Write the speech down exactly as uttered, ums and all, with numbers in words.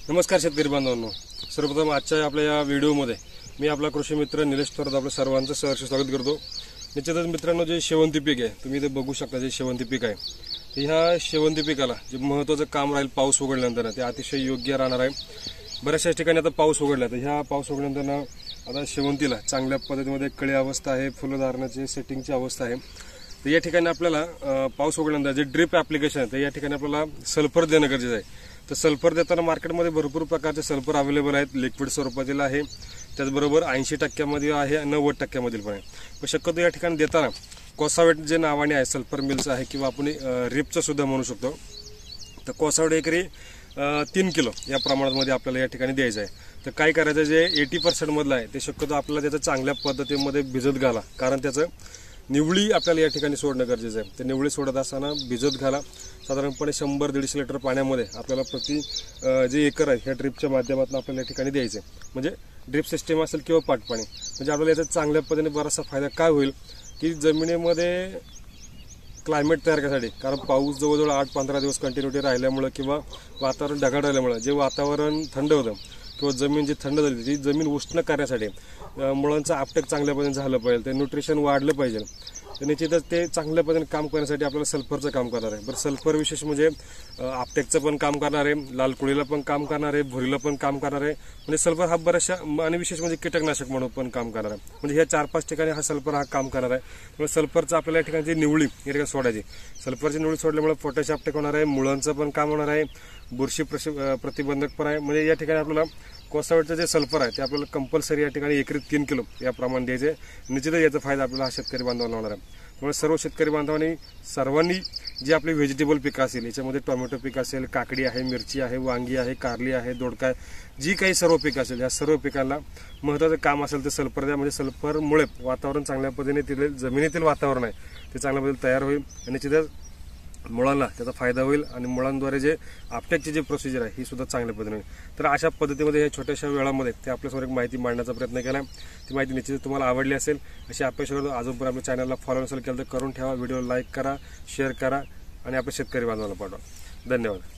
नमस्कार शेतकरी बांधवांनो, सर्वप्रथम आजच्या आपल्या या व्हिडिओमध्ये मी आपला कृषी मित्र निलेश थोरात आपल्या सर्वांचं सहर्ष स्वागत करतो। निश्चितच मित्रांनो, जे शेवंती पीक आहे तुम्ही इथे बघू शकता, जे शेवंती पीक आहे ते ह्या शेवंती पिकाला जे महत्त्वाचं काम राहील पाऊस उघडल्यानंतर ते अतिशय योग्य राहणार आहे। बऱ्याचशा ठिकाणी आता पाऊस उघडला तर ह्या पाऊस उघडल्यानंतर आता शेवंतीला चांगल्या पद्धतीमध्ये कळी अवस्था आहे, फुलधारणाची सेटिंगची अवस्था आहे। तर या ठिकाणी आपल्याला पाऊस उघडल्यानंतर जे ड्रिप ऍप्लिकेशन आहे तर या ठिकाणी आपल्याला सल्फर देणं गरजेचं आहे। तर सल्फर देताना मार्केटमध्ये भरपूर प्रकारचे सल्फर अवेलेबल आहेत, लिक्विड स्वरूपातील आहे, त्याचबरोबर ऐंशी टक्क्यामध्ये आहे, नव्वद टक्क्यामधील पण आहे। पण शक्यतो या ठिकाणी देताना कोसावेट जे नावाने आहे सल्फर मिल्स आहे किंवा आपण रिपचं सुद्धा म्हणू शकतो, तर कोसावेट एकरी तीन किलो या प्रमाणामध्ये आपल्याला या ठिकाणी द्यायचं आहे। तर काय करायचं, जे एटी पर्सेंट मधलं आहे ते शक्यतो आपल्याला त्याचं चांगल्या पद्धतीमध्ये भिजत घाला, कारण त्याचं निवळी आपल्याला या ठिकाणी सोडणं गरजेचं आहे। ते निवळी सोडत असताना भिजत घाला, साधारणपणे शंभर दीडशे लिटर पाण्यामध्ये आपल्याला प्रति जे एकर आहे ह्या ड्रिपच्या माध्यमातून आपल्याला या ठिकाणी द्यायचं आहे। म्हणजे ड्रिप सिस्टीम असेल किंवा पाटपाणी, म्हणजे आपल्याला याचा चांगल्या पद्धतीने बराचसा फायदा काय होईल की जमिनीमध्ये क्लायमेट तयार करण्यासाठी, कारण पाऊस जवळजवळ आठ पंधरा दिवस कंटिन्युटी राहिल्यामुळे किंवा वातावरण ढगाळ राहिल्यामुळे जे वातावरण थंड होतं किंवा जमीन जी थंड झाली ती जमीन उष्ण करण्यासाठी मुळांचं आपटेक चांगल्या पद्धतीने झालं पाहिजे, ते न्यूट्रिशन वाढलं पाहिजे, तर निश्चितच ते चांगल्या पद्धतीने काम करण्यासाठी आपल्याला सल्फरचं काम करणार आहे। बरं, सल्फर विशेष म्हणजे आपटेकचं पण काम करणार आहे, लाल कुळीला पण काम करणार आहे, भुरीला पण काम करणार आहे। म्हणजे सल्फर हा बऱ्याचशा आणि विशेष म्हणजे कीटकनाशक म्हणून पण काम करणार आहे। म्हणजे ह्या चार पाच ठिकाणी हा सल्फर हा काम करणार आहे। म्हणजे सल्फरचं आपल्याला या ठिकाणी निवळी या ठिकाणी सोडायची, सल्फरची निवळी सोडल्यामुळे पोटॅश आपटेक होणार आहे, मुळांचं पण काम होणार आहे, बुरशी प्रतिबंधक पण आहे। म्हणजे या ठिकाणी आपल्याला कोसावेटचं जे सल्फर आहे ते आपल्याला कंपल्सरी या ठिकाणी एकरी तीन किलो या प्रमाण द्यायचे। निश्चितच याचा फायदा आपल्याला हा शेतकरी बांधवांना होणार आहे। त्यामुळे सर्व शेतकरी बांधवांनी सर्वांनी जी आपली व्हेजिटेबल पिकं असेल, याच्यामध्ये टोमॅटो पीक असेल, काकडी आहे, मिरची आहे, वांगी आहे, कारली आहे, दोडका आहे, जी काही सर्व पिकं असेल या सर्व पिकांना महत्त्वाचं काम असेल ते सल्फर द्या। म्हणजे सल्फरमुळे वातावरण चांगल्या पद्धतीने जमिनीतील वातावरण आहे ते चांगल्या पद्धतीने तयार होईल आणि निश्चितच मुळांना त्याचा फायदा होईल आणि मुळांद्वारे जे आपटेकची जी प्रोसिजर आहे ही सुद्धा चांगल्या पद्धतीने होईल। तर अशा पद्धतीमध्ये हे छोट्याशा वेळामध्ये ते आपल्यासमोर एक माहिती मांडण्याचा प्रयत्न केला आहे। ती माहिती निश्चित तुम्हाला आवडली असेल अशी अपेक्षा करतो। अजूनपर्यंत आपल्या चॅनलला फॉलो नसेल केलं तर करून ठेवा, व्हिडिओ लाईक करा, शेअर करा आणि आपल्या शेतकरी बांधवांना पाठवा। धन्यवाद।